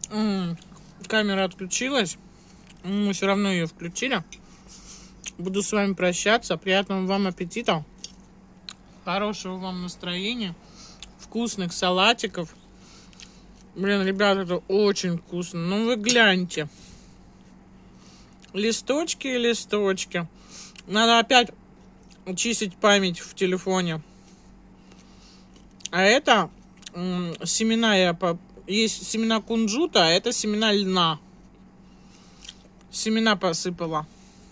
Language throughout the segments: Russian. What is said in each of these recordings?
Камера отключилась. Мы все равно ее включили. Буду с вами прощаться. Приятного вам аппетита. Хорошего вам настроения. Вкусных салатиков. Блин, ребята, это очень вкусно. Ну вы гляньте. Листочки и листочки. Надо опять чистить память в телефоне. А это семена есть семена кунжута, а это семена льна. Семена посыпала.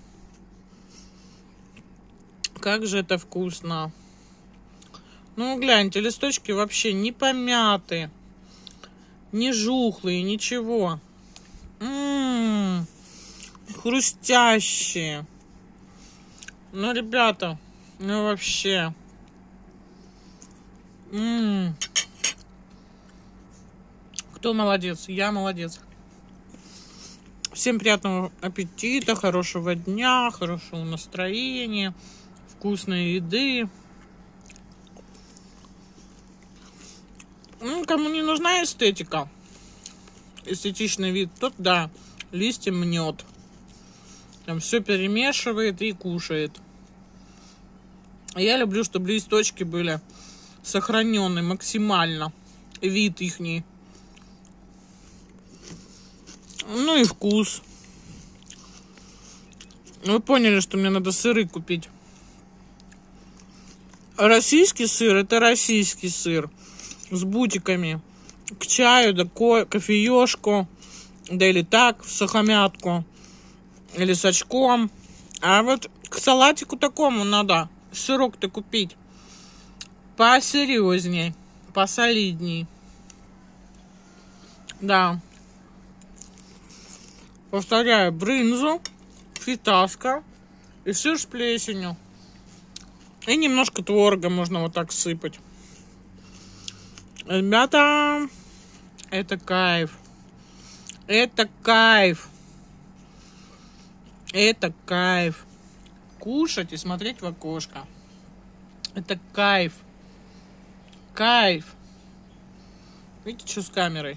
Как же это вкусно. Ну, гляньте, листочки вообще не помятые, не жухлые, ничего. Хрустящие. Ну, ребята, ну вообще. Кто молодец? Я молодец. Всем приятного аппетита, хорошего дня, хорошего настроения, вкусной еды. Кому не нужна эстетика, эстетичный вид, тот да, листья мнет. Там все перемешивает и кушает. Я люблю, чтобы листочки были сохранены максимально. Вид ихний. Ну и вкус. Вы поняли, что мне надо сыры купить. Российский сыр — это российский сыр. С бутиками. К чаю, да кофеешку. Да или так, в сухомятку. Или с очком. А вот к салатику такому надо сырок-то купить посерьезней, посолидней. Да. Повторяю, брынзу, фисташка и сыр с плесенью. И немножко творога можно вот так сыпать. Ребята, это кайф. Это кайф. Это кайф. Кушать и смотреть в окошко. Это кайф. Кайф. Видите, что с камерой?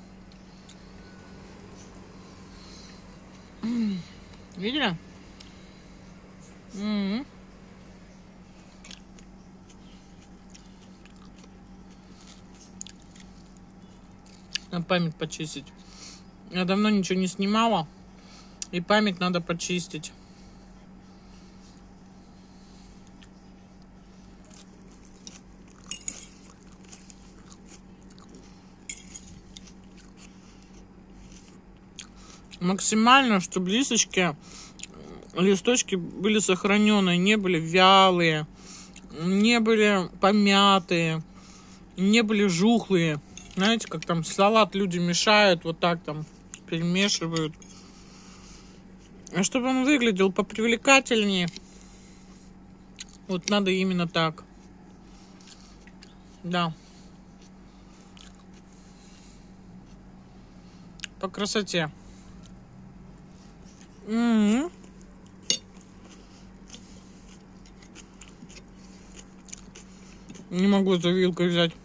Видели? Надо память почистить. Я давно ничего не снимала. И память надо почистить. Максимально, чтобы листочки, листочки были сохраненные, не были вялые, не были помятые, не были жухлые. Знаете, как там салат люди мешают, вот так там перемешивают. А чтобы он выглядел попривлекательнее, вот надо именно так. Да. По красоте. Не могу эту вилкой взять.